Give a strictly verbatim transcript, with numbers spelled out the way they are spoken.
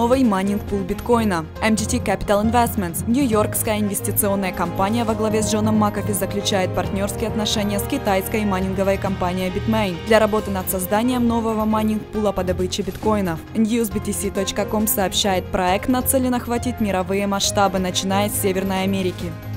новый майнинг-пул биткоина. эм джи ти Capital Investments, нью-йоркская инвестиционная компания во главе с Джоном Макафи, заключает партнерские отношения с китайской майнинговой компанией Bitmain для работы над созданием нового майнинг-пула по добыче биткоинов. ньюс би ти си точка ком сообщает, проект нацелен охватить мировые масштабы, начиная с Северной Америки.